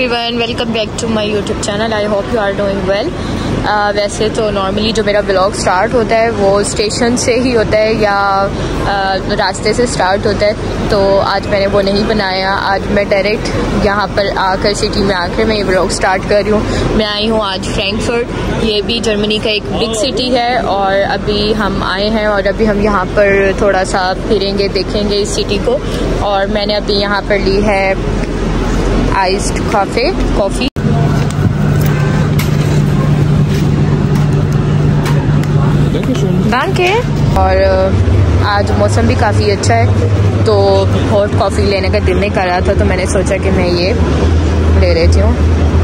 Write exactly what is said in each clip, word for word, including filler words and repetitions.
Everyone, welcome back to my YouTube channel. I hope you are doing well. वैसे तो normally जो मेरा blog start होता है वो स्टेशन से ही होता है या uh, रास्ते से स्टार्ट होता है, तो आज मैंने वो नहीं बनाया। आज मैं डायरेक्ट यहाँ पर आकर सिटी में आकर मैं ये ब्लॉग स्टार्ट कर रही हूँ। मैं आई हूँ आज फ्रैंकफर्ट, ये भी जर्मनी का एक बिग सिटी है और अभी हम आए हैं और अभी हम यहाँ पर थोड़ा सा फिरेंगे, देखेंगे इस सिटी को। और मैंने अभी यहाँ पर ली है आइस्ड कॉफ़ी कॉफ़ी बैंक है। और आज मौसम भी काफ़ी अच्छा है, तो हॉट कॉफ़ी लेने का दिल नहीं कर रहा था, तो मैंने सोचा कि मैं ये ले लेती हूँ।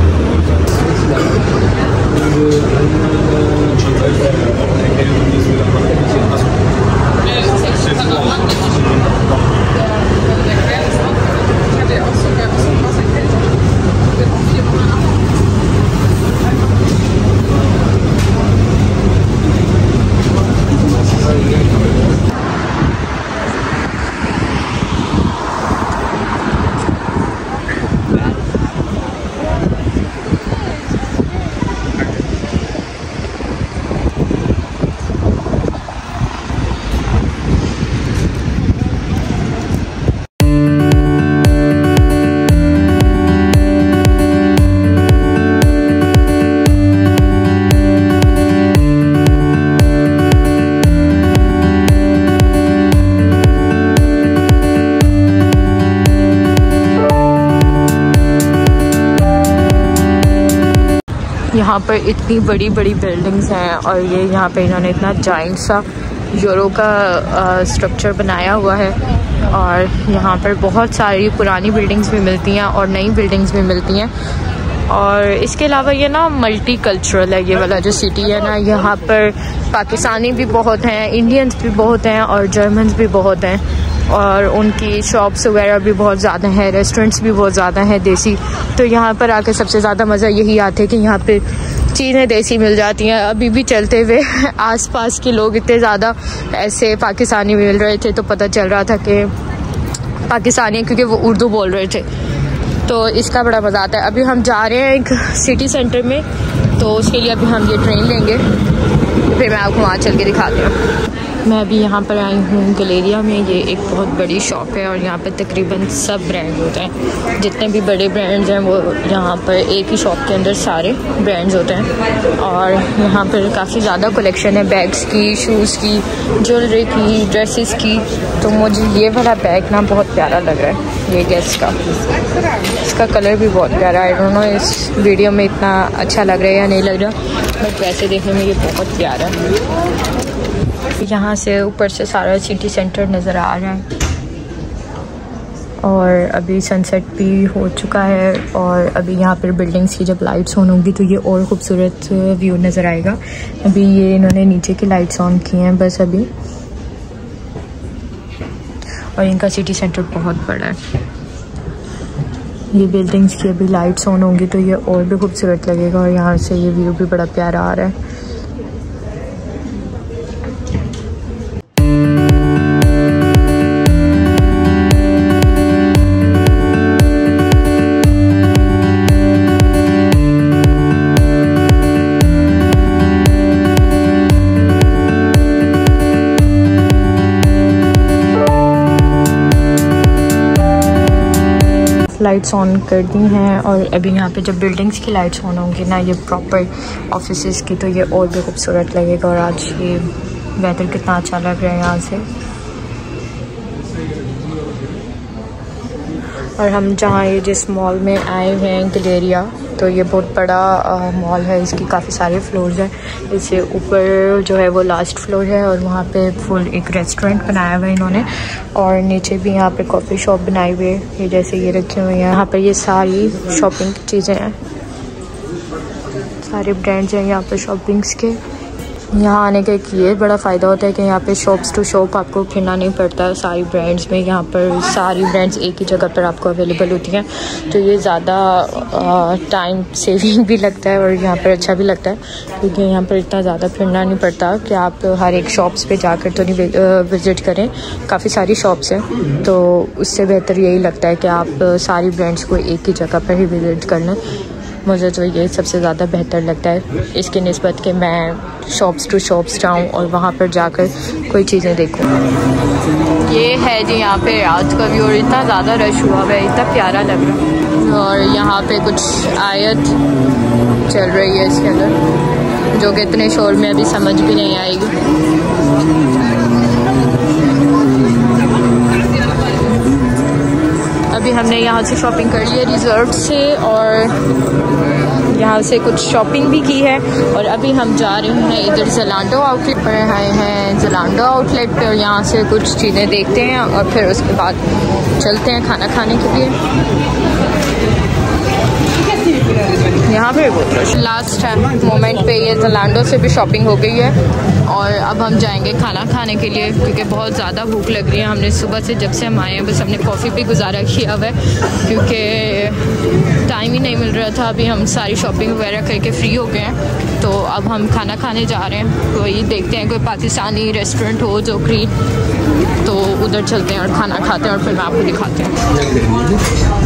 यहाँ पर इतनी बड़ी बड़ी बिल्डिंग्स हैं और ये यहाँ पे इन्होंने इतना जाइंट सा यूरो का स्ट्रक्चर बनाया हुआ है। और यहाँ पर बहुत सारी पुरानी बिल्डिंग्स भी मिलती हैं और नई बिल्डिंग्स भी मिलती हैं। और इसके अलावा ये ना मल्टी कल्चरल है, ये वाला जो सिटी है ना। यहाँ पर पाकिस्तानी भी बहुत हैं, इंडियंस भी बहुत हैं और जर्मन्स भी बहुत हैं। और उनकी शॉप्स वगैरह भी बहुत ज़्यादा हैं, रेस्टोरेंट्स भी बहुत ज़्यादा हैं देसी। तो यहाँ पर आकर सबसे ज़्यादा मज़ा यही आता है कि यहाँ पे चीज़ें देसी मिल जाती हैं। अभी भी चलते हुए आसपास के लोग इतने ज़्यादा ऐसे पाकिस्तानी मिल रहे थे, तो पता चल रहा था कि पाकिस्तानी है क्योंकि वो उर्दू बोल रहे थे, तो इसका बड़ा मज़ा आता है। अभी हम जा रहे हैं एक सिटी सेंटर में, तो उसके लिए अभी हम ये ट्रेन लेंगे, फिर मैं आपको वहाँ चल के दिखाती हूँ। मैं अभी यहाँ पर आई हूँ गैलेरिया में। ये एक बहुत बड़ी शॉप है और यहाँ पर तकरीबन सब ब्रांड होते हैं, जितने भी बड़े ब्रांड्स हैं वो यहाँ पर एक ही शॉप के अंदर सारे ब्रांड्स होते हैं। और यहाँ पर काफ़ी ज़्यादा कलेक्शन है बैग्स की, शूज़ की, ज्वेलरी की, ड्रेसेस की। तो मुझे ये वाला बैग ना बहुत प्यारा लग रहा है, ये गैस का, इसका कलर भी बहुत प्यारा है। आई डोंट नो इस वीडियो में इतना अच्छा लग रहा है या नहीं लग रहा, बट वैसे देखने में ये बहुत प्यारा है। यहाँ से ऊपर से सारा सिटी सेंटर नज़र आ रहा है और अभी सनसेट भी हो चुका है। और अभी यहाँ पर बिल्डिंग्स की जब लाइट्स ऑन होंगी तो ये और ख़ूबसूरत व्यू नज़र आएगा। अभी ये इन्होंने नीचे की लाइट्स ऑन की हैं बस अभी, और इनका सिटी सेंटर बहुत बड़ा है। ये बिल्डिंग्स की अभी लाइट्स ऑन होंगी तो ये और भी खूबसूरत लगेगा और यहाँ से ये व्यू भी बड़ा प्यारा आ रहा है। लाइट्स ऑन कर दी हैं और अभी यहाँ पे जब बिल्डिंग्स की लाइट्स ऑन होंगी ना, ये प्रॉपर ऑफिसेस की, तो ये और भी खूबसूरत लगेगा। और आज ये वेदर कितना अच्छा लग रहा है यहाँ से। और हम जहाँ ये जिस मॉल में आए हुए हैं गैलेरिया, तो ये बहुत बड़ा मॉल है, इसकी काफ़ी सारे फ्लोर्स हैं। इससे ऊपर जो है वो लास्ट फ्लोर है और वहाँ पे फुल एक रेस्टोरेंट बनाया हुआ है इन्होंने। और नीचे भी यहाँ पे कॉफ़ी शॉप बनाई हुई है, ये जैसे ये रखे हुए हैं। यहाँ पर ये सारी शॉपिंग की चीज़ें हैं, सारे ब्रांड्स हैं यहाँ पर शॉपिंग्स के। यहाँ आने का एक ये बड़ा फ़ायदा होता है कि यहाँ पे शॉप्स टू शॉप आपको फिरना नहीं पड़ता। सारी ब्रांड्स में यहाँ पर सारी ब्रांड्स एक ही जगह पर आपको अवेलेबल होती हैं, तो ये ज़्यादा टाइम सेविंग भी लगता है और यहाँ पर अच्छा भी लगता है, क्योंकि यहाँ पर इतना ज़्यादा फिरना नहीं पड़ता कि आप हर एक शॉप्स पे जाकर तो नहीं विज़िट करें। काफ़ी सारी शॉप्स हैं, तो उससे बेहतर यही लगता है कि आप सारी ब्रांड्स को एक ही जगह पर ही विज़िट कर लें। मुझे तो ये सबसे ज़्यादा बेहतर लगता है इसकी निस्बत कि मैं शॉप्स टू शॉप्स जाऊँ और वहाँ पर जाकर कोई चीज़ें देखूँ। ये है जी यहाँ पे रात का व्यू, और इतना ज़्यादा रश हुआ हुआ है, इतना प्यारा लग रहा है। और यहाँ पे कुछ आयत चल रही है इसके अंदर, जो कि इतने शोर में अभी समझ भी नहीं आएगी। अभी हमने यहाँ से शॉपिंग कर ली है रिजर्व से, और यहाँ से कुछ शॉपिंग भी की है, और अभी हम जा रहे हैं इधर ज़लांडो आउटलेट पर आए हैं ज़लांडो आउटलेट पर, और यहाँ से कुछ चीज़ें देखते हैं और फिर उसके बाद चलते हैं खाना खाने के लिए। यहाँ पे बहुत रश। लास्ट मोमेंट पे ये ज़लांडो से भी शॉपिंग हो गई है, और अब हम जाएंगे खाना खाने के लिए, क्योंकि बहुत ज़्यादा भूख लग रही है। हमने सुबह से जब से हम आए हैं बस हमने कॉफ़ी भी गुजारा किया हुआ है, क्योंकि टाइम ही नहीं मिल रहा था। अभी हम सारी शॉपिंग वगैरह करके फ्री हो गए हैं, तो अब हम खाना खाने जा रहे हैं। वही देखते हैं कोई पाकिस्तानी रेस्टोरेंट हो जो क्रीम, तो उधर चलते हैं और खाना खाते हैं, और फिर मैं आपको दिखाते हैं।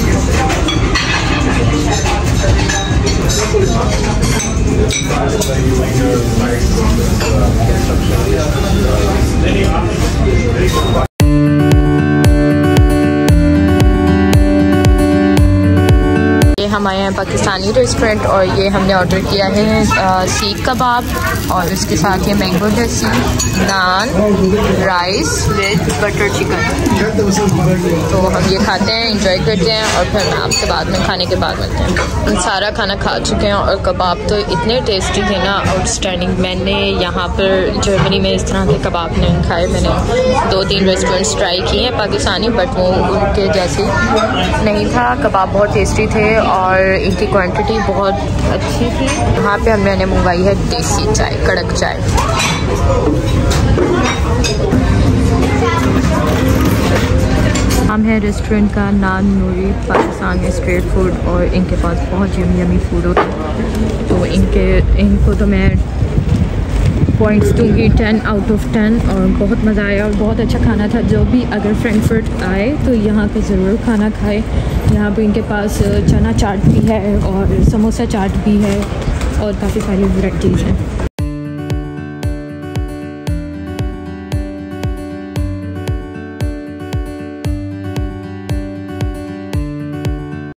हम आए हैं पाकिस्तानी रेस्टोरेंट, और ये हमने ऑर्डर किया है सीख कबाब, और उसके साथ ये mango lassi, naan, rice with butter chicken. तो हम ये खाते हैं, एंजॉय करते हैं, और फिर मैं आपसे बाद में खाने के बाद मिलते हैं। हम सारा खाना खा चुके हैं, और कबाब तो इतने टेस्टी थे ना, आउटस्टैंडिंग। मैंने यहाँ पर जर्मनी में इस तरह के कबाब नहीं खाए। मैंने दो तीन रेस्टोरेंट्स ट्राई किए हैं पाकिस्तानी, बट वो उनके जैसे नहीं था। कबाब बहुत टेस्टी थे और इनकी क्वांटिटी बहुत अच्छी थी। यहाँ पे हमने मंगवाई है देसी चाय, कड़क चाय। हम हैं रेस्टोरेंट का नान नूरी पाकिस्तान में स्ट्रीट फूड, और इनके पास बहुत यमी यमी फूड होता है, तो इनके इनको तो मैं पॉइंट्स दूँगी टेन आउट ऑफ टेन, और बहुत मज़ा आया और बहुत अच्छा खाना था। जो भी अगर फ्रैंकफर्ट आए तो यहाँ पे ज़रूर खाना खाए। यहाँ पे इनके पास चना चाट भी है, और समोसा चाट भी है, और काफ़ी सारी वैराइटीज़ हैं।